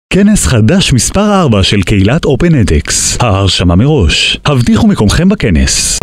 כנס חדש מספר 4 של קהילת OpenEdX. ההרשמה מראש. הבטיחו מקומכם בכנס.